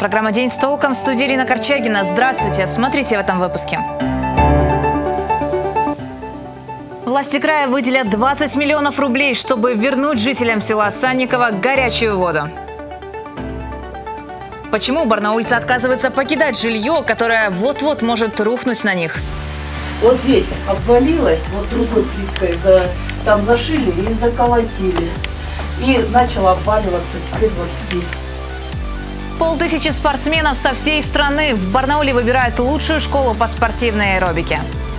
Программа «День с толком», в студии Ирина Корчагина. Здравствуйте, смотрите в этом выпуске. Власти края выделят 20 миллионов рублей, чтобы вернуть жителям села Санниково горячую воду. Почему барнаульцы отказываются покидать жилье, которое вот-вот может рухнуть на них? Вот здесь обвалилось, вот другой плиткой там зашили и заколотили. И начало обваливаться теперь вот здесь. 500 спортсменов со всей страны в Барнауле выбирают лучшую школу по спортивной аэробике.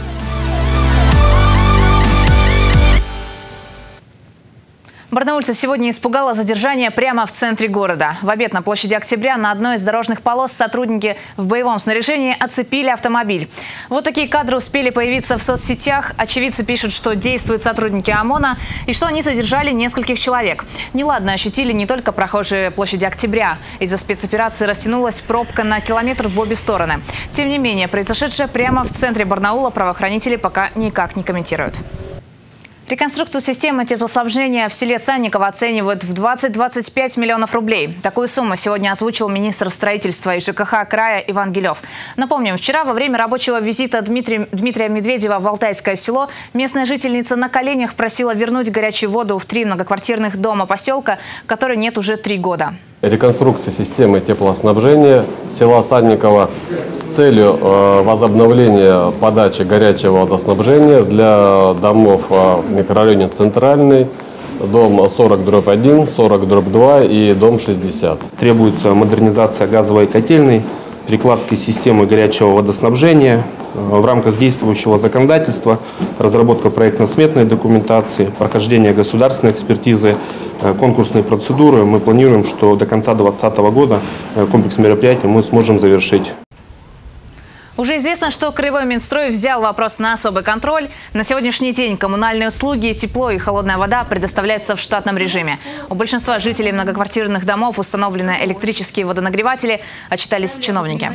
Барнаульцев сегодня испугало задержание прямо в центре города. В обед на площади Октября на одной из дорожных полос сотрудники в боевом снаряжении оцепили автомобиль. Вот такие кадры успели появиться в соцсетях. Очевидцы пишут, что действуют сотрудники ОМОНа и что они задержали нескольких человек. Неладно ощутили не только прохожие площади Октября. Из-за спецоперации растянулась пробка на километр в обе стороны. Тем не менее, произошедшее прямо в центре Барнаула правоохранители пока никак не комментируют. Реконструкцию системы теплоснабжения в селе Санниково оценивают в 20-25 миллионов рублей. Такую сумму сегодня озвучил министр строительства и ЖКХ края Иван Гилев. Напомним, вчера во время рабочего визита Дмитрия Медведева в Алтайское село местная жительница на коленях просила вернуть горячую воду в 3 многоквартирных дома поселка, которой нет уже 3 года. Реконструкция системы теплоснабжения села Санниково с целью возобновления подачи горячего водоснабжения для домов в микрорайоне Центральный, дом 40/1, 40/2 и дом 60. Требуется модернизация газовой котельной, перекладки системы горячего водоснабжения в рамках действующего законодательства, разработка проектно-сметной документации, прохождение государственной экспертизы, конкурсные процедуры. Мы планируем, что до конца 2020 года комплекс мероприятий мы сможем завершить. Уже известно, что Краевой Минстрой взял вопрос на особый контроль. На сегодняшний день коммунальные услуги, тепло и холодная вода предоставляются в штатном режиме. У большинства жителей многоквартирных домов установлены электрические водонагреватели, отчитались чиновники.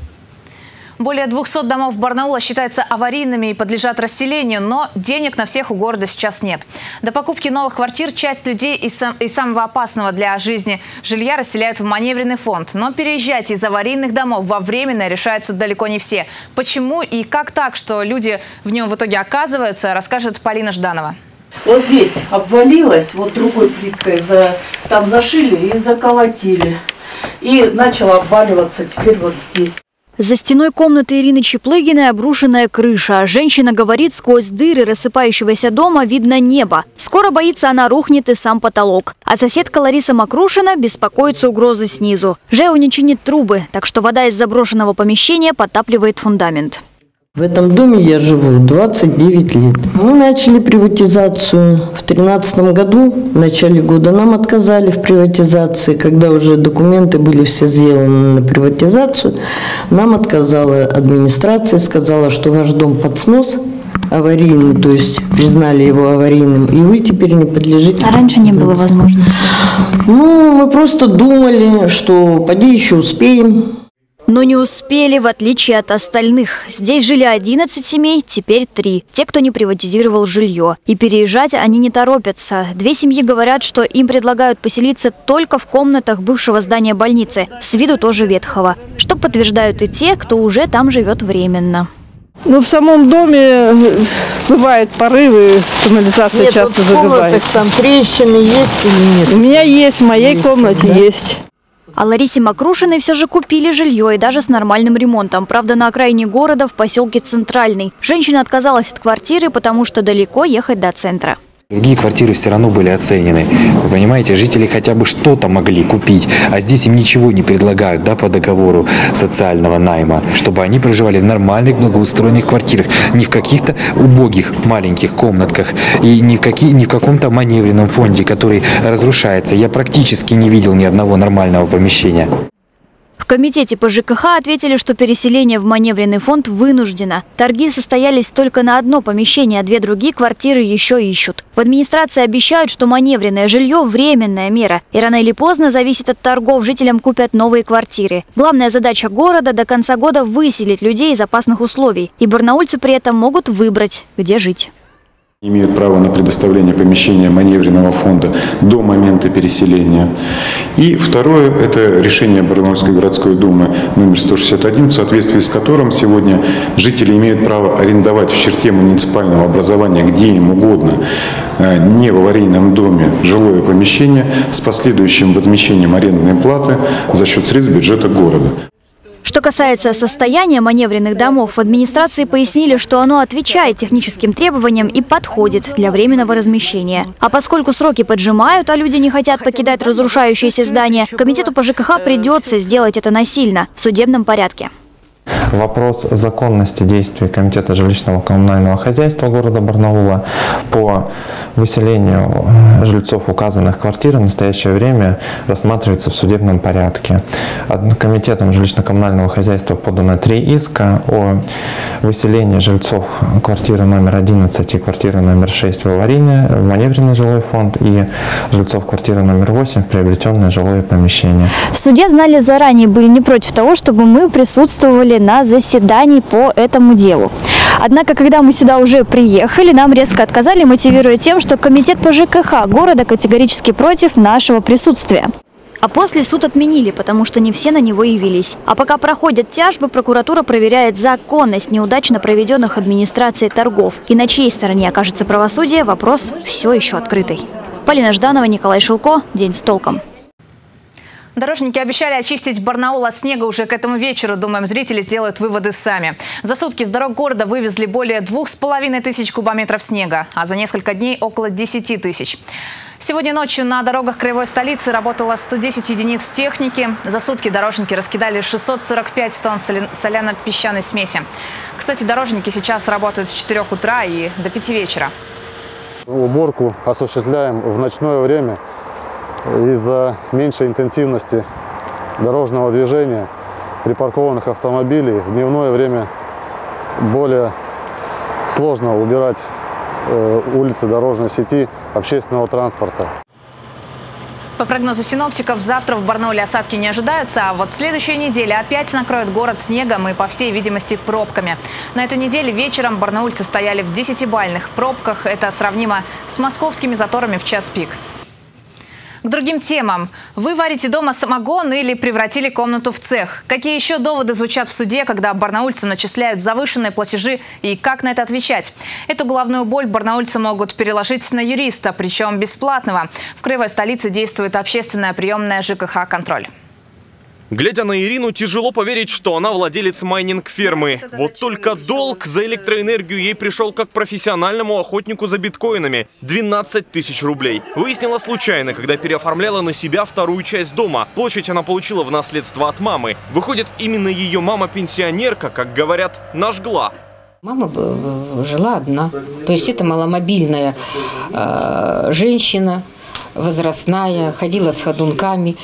Более 200 домов Барнаула считаются аварийными и подлежат расселению, но денег на всех у города сейчас нет. До покупки новых квартир часть людей из самого опасного для жизни жилья расселяют в маневренный фонд. Но переезжать из аварийных домов во временное решаются далеко не все. Почему и как так, что люди в нем в итоге оказываются, расскажет Полина Жданова. Вот здесь обвалилось, вот другой плиткой там зашили и заколотили. И начало обваливаться теперь вот здесь. За стеной комнаты Ирины Чеплыгиной обрушенная крыша. Женщина говорит, сквозь дыры рассыпающегося дома видно небо. Скоро, боится, она рухнет и сам потолок. А соседка Лариса Макрушина беспокоится угрозы снизу. ЖЭУ не чинит трубы, так что вода из заброшенного помещения подтапливает фундамент. В этом доме я живу 29 лет. Мы начали приватизацию в 2013 году. В начале года нам отказали в приватизации. Когда уже документы были все сделаны на приватизацию, нам отказала администрация, сказала, что ваш дом под снос, аварийный, то есть признали его аварийным, и вы теперь не подлежите. А раньше не было возможности? Ну, мы просто думали, что поди еще успеем. Но не успели, в отличие от остальных. Здесь жили 11 семей, теперь 3. Те, кто не приватизировал жилье. И переезжать они не торопятся. 2 семьи говорят, что им предлагают поселиться только в комнатах бывшего здания больницы, с виду тоже ветхого. Что подтверждают и те, кто уже там живет временно. Ну, в самом доме бывают порывы, канализация нет, часто вот забивает. Там трещины есть или нет? У меня есть, в моей комнате да? есть. А Ларисе Макрушиной все же купили жилье и даже с нормальным ремонтом. Правда, на окраине города в поселке Центральный. Женщина отказалась от квартиры, потому что далеко ехать до центра. Другие квартиры все равно были оценены. Вы понимаете, жители хотя бы что-то могли купить, а здесь им ничего не предлагают, да, по договору социального найма, чтобы они проживали в нормальных, благоустроенных квартирах, не в каких-то убогих маленьких комнатках и не в каком-то маневренном фонде, который разрушается. Я практически не видел ни одного нормального помещения. В комитете по ЖКХ ответили, что переселение в маневренный фонд вынуждено. Торги состоялись только на одно помещение, а 2 другие квартиры еще ищут. В администрации обещают, что маневренное жилье – временная мера. И рано или поздно, зависит от торгов, жителям купят новые квартиры. Главная задача города – до конца года выселить людей из опасных условий. И барнаульцы при этом могут выбрать, где жить. Имеют право на предоставление помещения маневренного фонда до момента переселения. И второе – это решение Барнаульской городской думы номер 161, в соответствии с которым сегодня жители имеют право арендовать в черте муниципального образования, где им угодно, не в аварийном доме, жилое помещение с последующим возмещением арендной платы за счет средств бюджета города. Что касается состояния маневренных домов, в администрации пояснили, что оно отвечает техническим требованиям и подходит для временного размещения. А поскольку сроки поджимают, а люди не хотят покидать разрушающиеся здания, комитету по ЖКХ придется сделать это насильно, в судебном порядке. Вопрос законности действий Комитета жилищного коммунального хозяйства города Барнаула по выселению жильцов указанных квартир в настоящее время рассматривается в судебном порядке. Комитетом жилищно-коммунального хозяйства подано 3 иска о выселении жильцов квартиры номер 11 и квартиры номер 6 в аварийный, в маневренный жилой фонд и жильцов квартиры номер 8 в приобретенное жилое помещение. В суде знали заранее, были не против того, чтобы мы присутствовали на заседании по этому делу. Однако, когда мы сюда уже приехали, нам резко отказали, мотивируя тем, что комитет по ЖКХ города категорически против нашего присутствия. А после суд отменили, потому что не все на него явились. А пока проходят тяжбы, прокуратура проверяет законность неудачно проведенных администрацией торгов. И на чьей стороне окажется правосудие, вопрос все еще открытый. Полина Жданова, Николай Шилко. День с толком. Дорожники обещали очистить Барнаул от снега уже к этому вечеру. Думаем, зрители сделают выводы сами. За сутки с дорог города вывезли более 2500 кубометров снега, а за несколько дней около 10 тысяч. Сегодня ночью на дорогах краевой столицы работало 110 единиц техники. За сутки дорожники раскидали 645 тонн соляно-песчаной смеси. Кстати, дорожники сейчас работают с 4 утра и до 5 вечера. Уборку осуществляем в ночное время. Из-за меньшей интенсивности дорожного движения припаркованных автомобилей в дневное время более сложно убирать улицы дорожной сети общественного транспорта. По прогнозу синоптиков, завтра в Барнауле осадки не ожидаются, а вот следующая неделя опять накроет город снегом и, по всей видимости, пробками. На этой неделе вечером барнаульцы стояли в 10-бальных пробках. Это сравнимо с московскими заторами в час пик. К другим темам. Вы варите дома самогон или превратили комнату в цех? Какие еще доводы звучат в суде, когда барнаульцам начисляют завышенные платежи, и как на это отвечать? Эту головную боль барнаульцы могут переложить на юриста, причем бесплатного. В краевой столице действует общественная приемная ЖКХ «Контроль». Глядя на Ирину, тяжело поверить, что она владелец майнинг-фермы. Вот только долг за электроэнергию ей пришел как профессиональному охотнику за биткоинами – 12 тысяч рублей. Выяснила случайно, когда переоформляла на себя вторую часть дома. Площадь она получила в наследство от мамы. Выходит, именно ее мама-пенсионерка, как говорят, нажгла. Мама жила одна. То есть это маломобильная женщина. Возрастная, ходила с ходунками,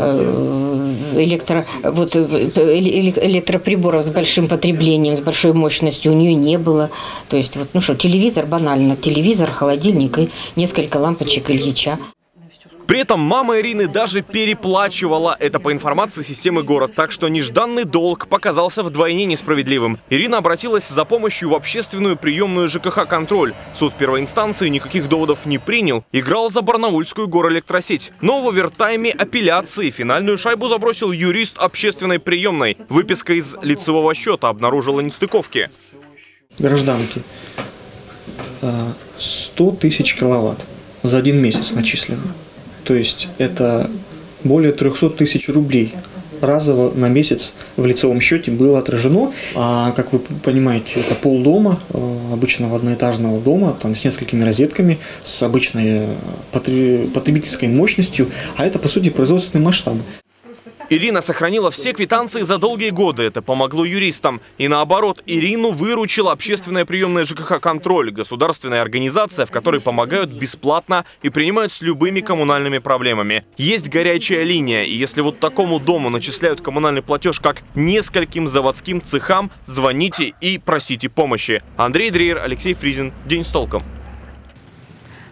электроприборов с большим потреблением, с большой мощностью у нее не было. То есть, вот, ну что, телевизор банально, телевизор, холодильник и несколько лампочек Ильича. При этом мама Ирины даже переплачивала. Это по информации системы «Город». Так что нежданный долг показался вдвойне несправедливым. Ирина обратилась за помощью в общественную приемную ЖКХ «Контроль». Суд первой инстанции никаких доводов не принял. Играл за барнаульскую горэлектросеть. Но в овертайме апелляции финальную шайбу забросил юрист общественной приемной. Выписка из лицевого счета обнаружила нестыковки. Гражданки, 100 тысяч киловатт за 1 месяц начислено. То есть это более 300 тысяч рублей разово на месяц в лицевом счете было отражено. А как вы понимаете, это полдома, обычного одноэтажного дома, там, с несколькими розетками, с обычной потребительской мощностью, а это, по сути, производственные масштабы. Ирина сохранила все квитанции за долгие годы. Это помогло юристам. И наоборот, Ирину выручила общественная приемная ЖКХ «Контроль», государственная организация, в которой помогают бесплатно и принимают с любыми коммунальными проблемами. Есть горячая линия, и если вот такому дому начисляют коммунальный платеж как нескольким заводским цехам, звоните и просите помощи. Андрей Дрейер, Алексей Фризин. День с толком.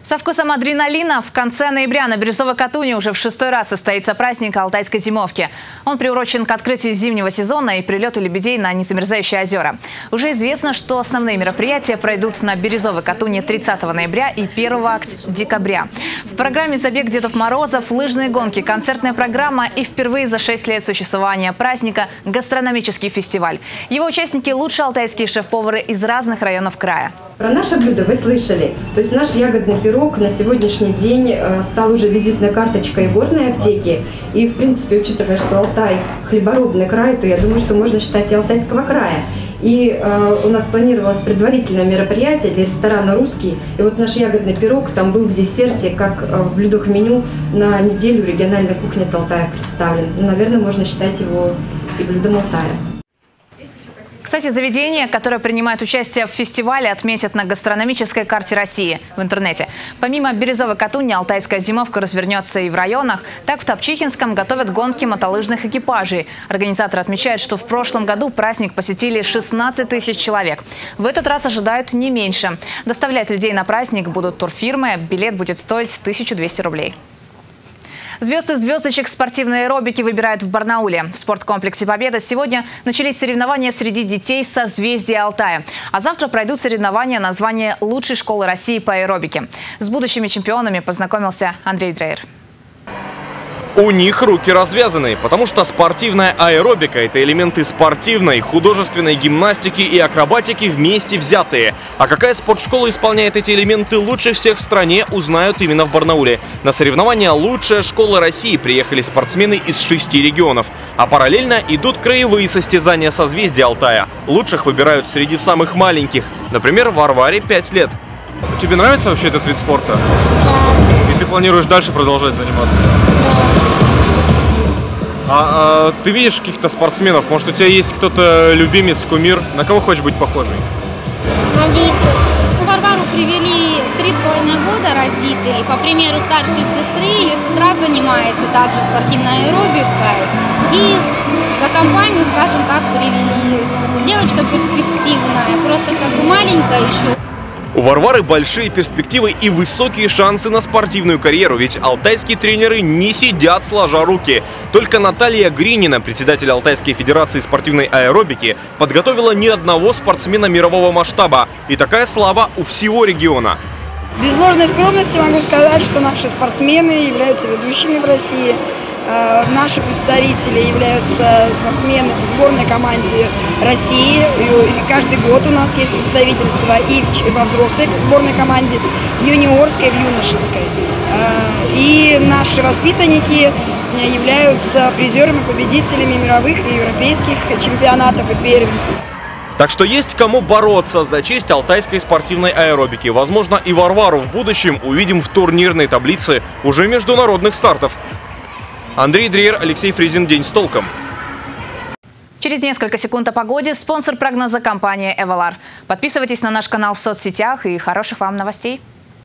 Со вкусом адреналина в конце ноября на Бирюзовой Катуне уже в 6-й раз состоится праздник Алтайской зимовки. Он приурочен к открытию зимнего сезона и прилету лебедей на незамерзающие озера. Уже известно, что основные мероприятия пройдут на Бирюзовой Катуне 30 ноября и 1 декабря. В программе забег Дедов Морозов, лыжные гонки, концертная программа и впервые за 6 лет существования праздника гастрономический фестиваль. Его участники – лучшие алтайские шеф-повары из разных районов края. Про наше блюдо вы слышали. То есть наш ягодный пирог на сегодняшний день стал уже визитной карточкой горной аптеки. И, в принципе, учитывая, что Алтай хлеборобный край, то я думаю, что можно считать и Алтайского края. И у нас планировалось предварительное мероприятие для ресторана «Русский». И вот наш ягодный пирог там был в десерте, как в блюдах меню на неделю региональной кухни Алтая представлен. Ну, наверное, можно считать его и блюдом Алтая. Кстати, заведения, которые принимают участие в фестивале, отметят на гастрономической карте России в интернете. Помимо Бирюзовой Катуни, Алтайская зимовка развернется и в районах. Так в Топчихинском готовят гонки мотолыжных экипажей. Организаторы отмечают, что в прошлом году праздник посетили 16 тысяч человек. В этот раз ожидают не меньше. Доставлять людей на праздник будут турфирмы. Билет будет стоить 1200 рублей. Звезды звездочек спортивной аэробики выбирают в Барнауле. В спорткомплексе «Победа» сегодня начались соревнования среди детей созвездия Алтая. А завтра пройдут соревнования на звание лучшей школы России по аэробике. С будущими чемпионами познакомился Андрей Дрейер. У них руки развязаны, потому что спортивная аэробика – это элементы спортивной, художественной гимнастики и акробатики вместе взятые. А какая спортшкола исполняет эти элементы лучше всех в стране, узнают именно в Барнауле. На соревнования «Лучшая школа России» приехали спортсмены из 6 регионов. А параллельно идут краевые состязания созвездия Алтая. Лучших выбирают среди самых маленьких. Например, Варваре 5 лет. Тебе нравится вообще этот вид спорта? Да. И ты планируешь дальше продолжать заниматься? А ты видишь каких-то спортсменов? Может, у тебя есть кто-то любимец, кумир? На кого хочешь быть похожей? На Вику. Варвару привели в 3,5 года родители. По примеру старшей сестры, ее сестра занимается также спортивной аэробикой. И за компанию, скажем так, привели. Девочка перспективная, просто как бы маленькая еще. У Варвары большие перспективы и высокие шансы на спортивную карьеру, ведь алтайские тренеры не сидят сложа руки. Только Наталья Гринина, председатель Алтайской федерации спортивной аэробики, подготовила ни одного спортсмена мирового масштаба. И такая слава у всего региона. Без ложной скромности могу сказать, что наши спортсмены являются ведущими в России. Наши представители являются спортсмены в сборной команде России. И каждый год у нас есть представительство и во взрослой сборной команде, в юниорской, в юношеской. И наши воспитанники являются призерами, победителями мировых и европейских чемпионатов и первенств. Так что есть кому бороться за честь алтайской спортивной аэробики. Возможно, и Варвару в будущем увидим в турнирной таблице уже международных стартов. Андрей Дрейер, Алексей Фризин. День с толком. Через несколько секунд о погоде. Спонсор прогноза — компания «Эвалар». Подписывайтесь на наш канал в соцсетях и хороших вам новостей.